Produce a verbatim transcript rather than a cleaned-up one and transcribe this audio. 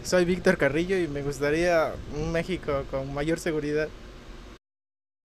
Soy Víctor Carrillo y me gustaría un México con mayor seguridad.